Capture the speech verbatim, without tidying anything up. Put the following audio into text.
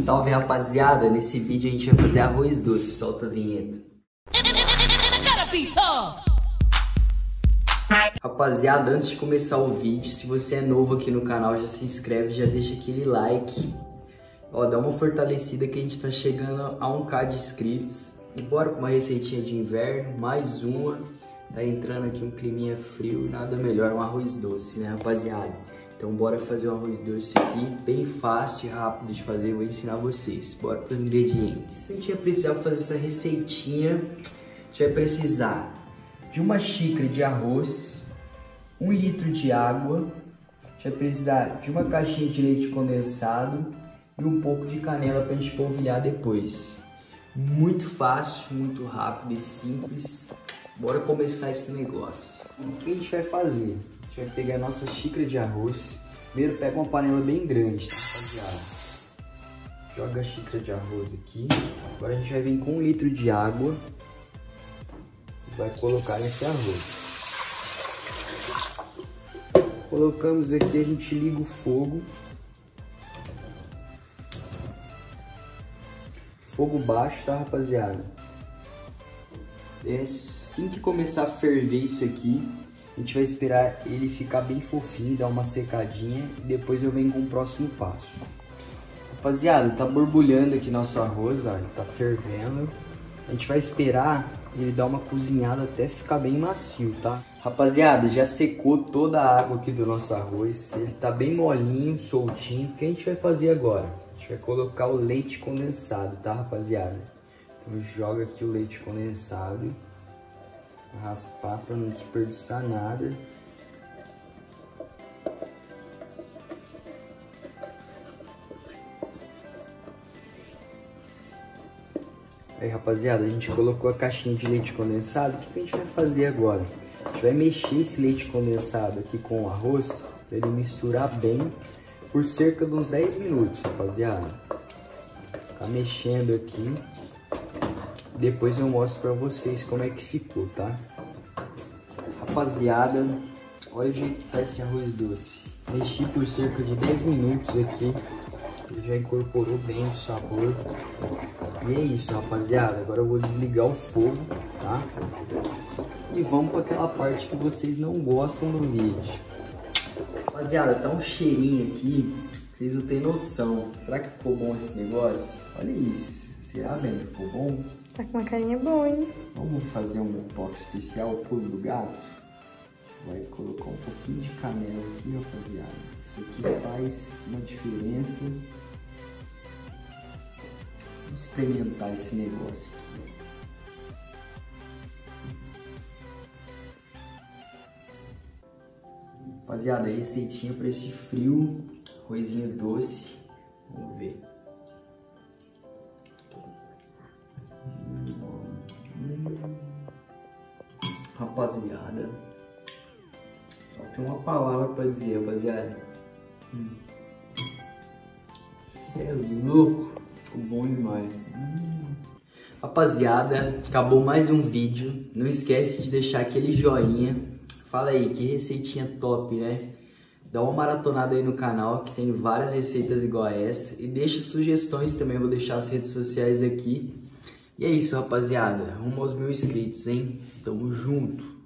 Salve, rapaziada, nesse vídeo a gente vai fazer arroz doce, solta a vinheta. Rapaziada, antes de começar o vídeo, se você é novo aqui no canal, já se inscreve, já deixa aquele like. Ó, dá uma fortalecida que a gente tá chegando a um K de inscritos. E bora com uma receitinha de inverno, mais uma. Tá entrando aqui um climinha frio, nada melhor, um arroz doce, né, rapaziada? Então bora fazer um arroz doce aqui, bem fácil e rápido de fazer, eu vou ensinar vocês. Bora para os ingredientes. A gente vai precisar fazer essa receitinha, a gente vai precisar de uma xícara de arroz, um litro de água, a gente vai precisar de uma caixinha de leite condensado e um pouco de canela para a gente polvilhar depois. Muito fácil, muito rápido e simples. Bora começar esse negócio. O que a gente vai fazer? A gente vai pegar a nossa xícara de arroz. Primeiro pega uma panela bem grande, tá, rapaziada? Joga a xícara de arroz aqui. Agora a gente vai vir com um litro de água e vai colocar nesse arroz. Colocamos aqui, a gente liga o fogo. Fogo baixo, tá, rapaziada? É assim que começar a ferver isso aqui, a gente vai esperar ele ficar bem fofinho, dar uma secadinha e depois eu venho com o próximo passo. Rapaziada, tá borbulhando aqui nosso arroz, ó, ele tá fervendo. A gente vai esperar ele dar uma cozinhada até ficar bem macio, tá? Rapaziada, já secou toda a água aqui do nosso arroz, ele tá bem molinho, soltinho. O que a gente vai fazer agora? A gente vai colocar o leite condensado, tá, rapaziada? Então joga aqui o leite condensado, raspar para não desperdiçar nada. Aí, rapaziada, a gente colocou a caixinha de leite condensado. O que a gente vai fazer agora? A gente vai mexer esse leite condensado aqui com o arroz para ele misturar bem por cerca de uns dez minutos, rapaziada. Ficar mexendo aqui. Depois eu mostro pra vocês como é que ficou, tá? Rapaziada, olha o jeito que tá esse arroz doce. Mexi por cerca de dez minutos aqui. Ele já incorporou bem o sabor. E é isso, rapaziada. Agora eu vou desligar o fogo, tá? E vamos para aquela parte que vocês não gostam do vídeo. Rapaziada, tá um cheirinho aqui. Vocês não têm noção. Será que ficou bom esse negócio? Olha isso. Será, bem? Ficou bom? Tá com uma carinha boa, hein? Vamos fazer um toque especial, o pulo do gato. Vai colocar um pouquinho de canela aqui, rapaziada. Isso aqui faz uma diferença. Vamos experimentar esse negócio aqui. Rapaziada, receitinha para esse frio, arrozinho doce. Vamos ver. Rapaziada, só tem uma palavra pra dizer, rapaziada. Hum. Cê é louco, ficou bom demais. Hum. Rapaziada, acabou mais um vídeo. Não esquece de deixar aquele joinha. Fala aí, que receitinha top, né? Dá uma maratonada aí no canal, que tem várias receitas igual a essa. E deixa sugestões também, vou deixar as redes sociais aqui. E é isso, rapaziada. Rumo aos mil inscritos, hein? Tamo junto.